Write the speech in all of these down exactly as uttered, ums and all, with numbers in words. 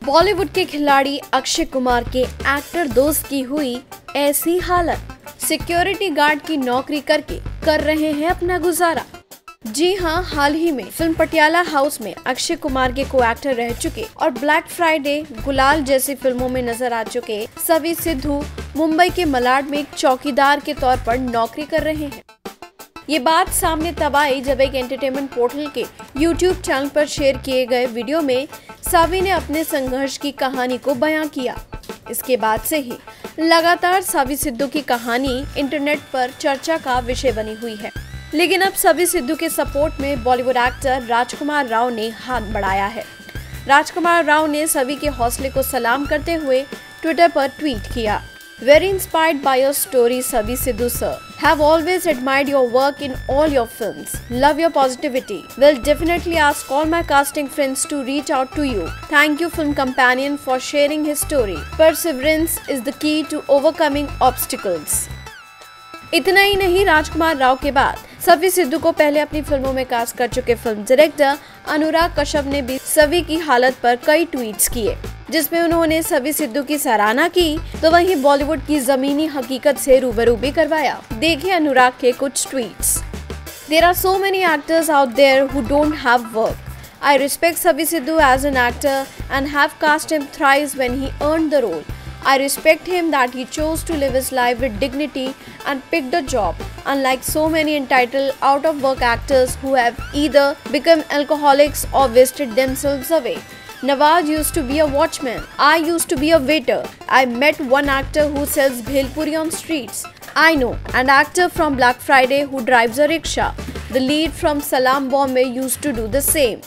बॉलीवुड के खिलाड़ी अक्षय कुमार के एक्टर दोस्त की हुई ऐसी हालत। सिक्योरिटी गार्ड की नौकरी करके कर रहे हैं अपना गुजारा। जी हां, हाल ही में फिल्म पटियाला हाउस में अक्षय कुमार के को एक्टर रह चुके और ब्लैक फ्राइडे, गुलाल जैसी फिल्मों में नजर आ चुके सवी सिद्धू मुंबई के मलाड में एक चौकीदार के तौर पर नौकरी कर रहे हैं। ये बात सामने तब आई जब एक एंटरटेनमेंट पोर्टल के यूट्यूब चैनल पर शेयर किए गए वीडियो में सावी ने अपने संघर्ष की कहानी को बयां किया। इसके बाद से ही लगातार सावी सिद्धू की कहानी इंटरनेट पर चर्चा का विषय बनी हुई है। लेकिन अब सावी सिद्धू के सपोर्ट में बॉलीवुड एक्टर राजकुमार राव ने हाथ बढ़ाया है। राजकुमार राव ने सभी के हौसले को सलाम करते हुए ट्विटर पर ट्वीट किया, Very inspired by your story, Savi Sidhu sir. Have always admired your work in all your films. Love your positivity. Will definitely ask all my casting friends to reach out to you. Thank you, film companion, for sharing his story. Perseverance is the key to overcoming obstacles. इतना ही नहीं, राजकुमार राव के बाद सवी सिद्धू को पहले अपनी फिल्मों में कास्ट कर चुके फिल्म डायरेक्टर अनुराग कश्यप ने भी सवी की हालत पर कई ट्वीट्स किए, जिसमें उन्होंने सवी सिद्धू की सराहना की तो वहीं बॉलीवुड की जमीनी हकीकत से रूबरू भी करवाया। देखिए अनुराग के कुछ tweets. There are so many actors out there who don't have work. I respect Savi Sidhu as an actor and have cast him thrice when he earned the role. I respect him that he chose to live his life with dignity and picked a job, unlike so many entitled out-of-work actors who have either become alcoholics or wasted themselves away. Nawaz used to be a watchman. I used to be a waiter. I met one actor who sells bhelpuri on streets. I know an actor from Black Friday who drives a rickshaw. The lead from Salam Bombay used to do the same.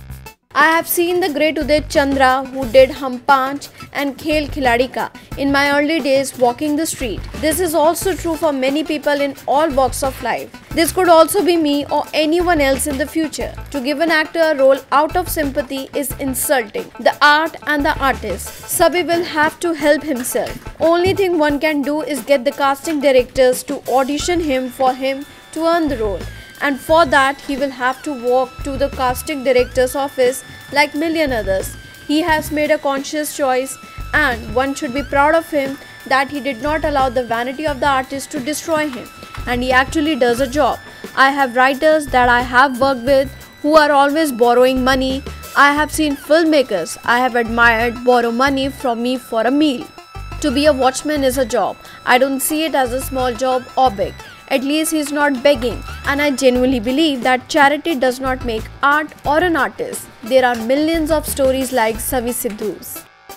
I have seen the great Udit Chandra who did Hum Panch and Khel Khiladi Ka in my early days walking the street. This is also true for many people in all walks of life. This could also be me or anyone else in the future. To give an actor a role out of sympathy is insulting the art and the artist. Sabi will have to help himself. Only thing one can do is get the casting directors to audition him for him to earn the role. And for that he will have to walk to the casting director's office like million others. He has made a conscious choice and one should be proud of him that he did not allow the vanity of the artist to destroy him, and he actually does a job. I have writers that I have worked with who are always borrowing money. I have seen filmmakers I have admired borrow money from me for a meal. To be a watchman is a job. I don't see it as a small job or big. At least he is not begging, and I genuinely believe that charity does not make art or an artist. There are millions of stories like Savi Sidhu's.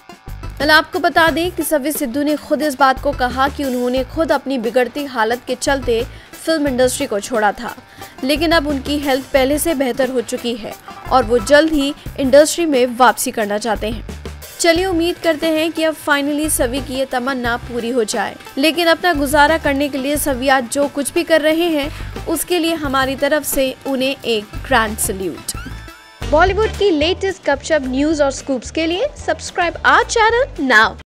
कल आपको बता दें कि सवी सिद्धू ने खुद इस बात को कहा कि उन्होंने खुद अपनी बिगड़ती हालत के चलते फिल्म इंडस्ट्री को छोड़ा था, लेकिन अब उनकी हेल्थ पहले से बेहतर हो चुकी है और वो जल्द ही इंडस्ट्री में वापसी करना चाहते हैं। चलिए उम्मीद करते हैं कि अब फाइनली सवी की ये तमन्ना पूरी हो जाए, लेकिन अपना गुजारा करने के लिए सवी आज जो कुछ भी कर रहे हैं उसके लिए हमारी तरफ से उन्हें एक ग्रैंड सैल्यूट। बॉलीवुड की लेटेस्ट गपशप न्यूज और स्कूप्स के लिए सब्सक्राइब आवर चैनल नाउ।